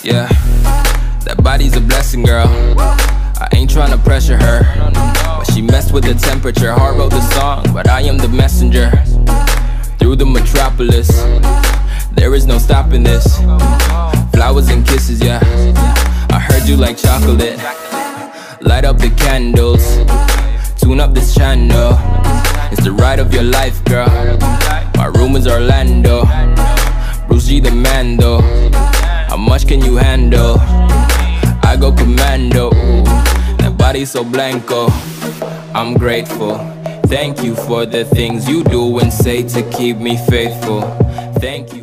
Yeah, that body's a blessing, girl. I ain't tryna pressure her, but she messed with the temperature. Heart wrote the song, but I am the messenger. Through the metropolis, there is no stopping this. Flowers and kisses, yeah. I heard you like chocolate. Light up the candles, tune up this channel. It's the ride of your life, girl. My room is Orlando. Bruce G the man though. How much can you handle? I go commando. That body so blanco. I'm grateful. Thank you for the things you do and say to keep me faithful. Thank you.